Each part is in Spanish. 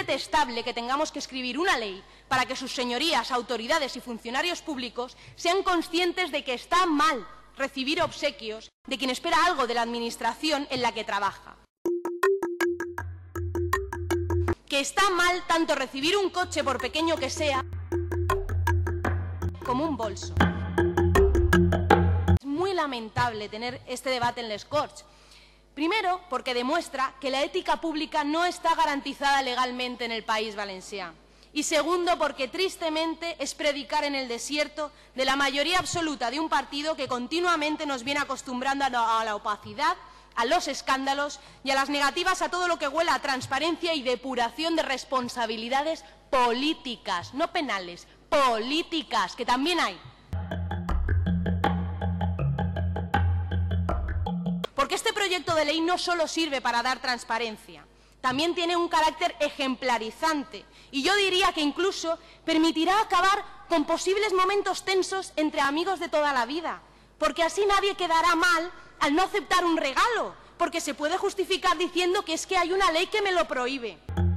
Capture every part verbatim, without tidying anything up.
detestable que tengamos que escribir una ley para que sus señorías, autoridades y funcionarios públicos sean conscientes de que está mal recibir obsequios de quien espera algo de la administración en la que trabaja. Que está mal tanto recibir un coche, por pequeño que sea, como un bolso. Es muy lamentable tener este debate en Les Corts. Primero, porque demuestra que la ética pública no está garantizada legalmente en el País Valencià. Y segundo, porque tristemente es predicar en el desierto de la mayoría absoluta de un partido que continuamente nos viene acostumbrando a la opacidad, a los escándalos y a las negativas a todo lo que huela a transparencia y depuración de responsabilidades políticas, no penales, políticas, que también hay. Porque este proyecto de ley no solo sirve para dar transparencia, también tiene un carácter ejemplarizante y yo diría que incluso permitirá acabar con posibles momentos tensos entre amigos de toda la vida, porque así nadie quedará mal al no aceptar un regalo, porque se puede justificar diciendo que es que hay una ley que me lo prohíbe.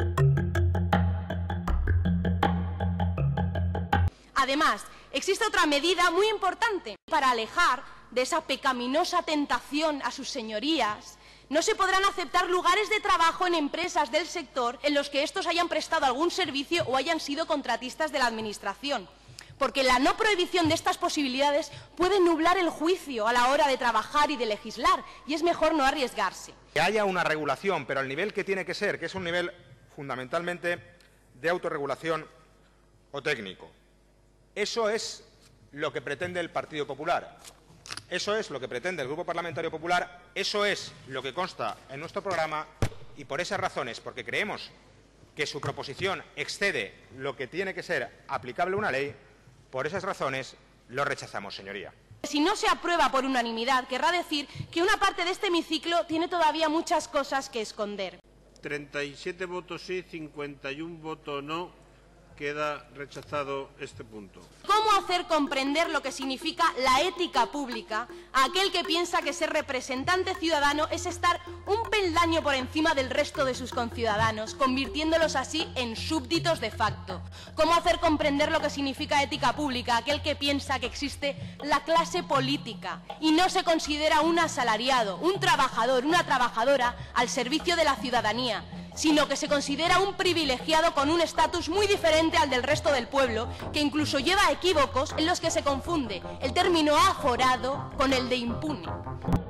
Además, existe otra medida muy importante para alejar de esa pecaminosa tentación a sus señorías. No se podrán aceptar lugares de trabajo en empresas del sector en los que estos hayan prestado algún servicio o hayan sido contratistas de la Administración, porque la no prohibición de estas posibilidades puede nublar el juicio a la hora de trabajar y de legislar, y es mejor no arriesgarse. Que haya una regulación, pero al nivel que tiene que ser, que es un nivel fundamentalmente de autorregulación o técnico. Eso es lo que pretende el Partido Popular. Eso es lo que pretende el Grupo Parlamentario Popular, eso es lo que consta en nuestro programa y por esas razones, porque creemos que su proposición excede lo que tiene que ser aplicable a una ley, por esas razones lo rechazamos, señoría. Si no se aprueba por unanimidad, querrá decir que una parte de este hemiciclo tiene todavía muchas cosas que esconder. treinta y siete votos sí, cincuenta y uno votos no. Queda rechazado este punto. ¿Cómo hacer comprender lo que significa la ética pública a aquel que piensa que ser representante ciudadano es estar un peldaño por encima del resto de sus conciudadanos, convirtiéndolos así en súbditos de facto? ¿Cómo hacer comprender lo que significa ética pública a aquel que piensa que existe la clase política y no se considera un asalariado, un trabajador, una trabajadora al servicio de la ciudadanía, sino que se considera un privilegiado con un estatus muy diferente al del resto del pueblo, que incluso lleva equívocos en los que se confunde el término aforado con el de impune?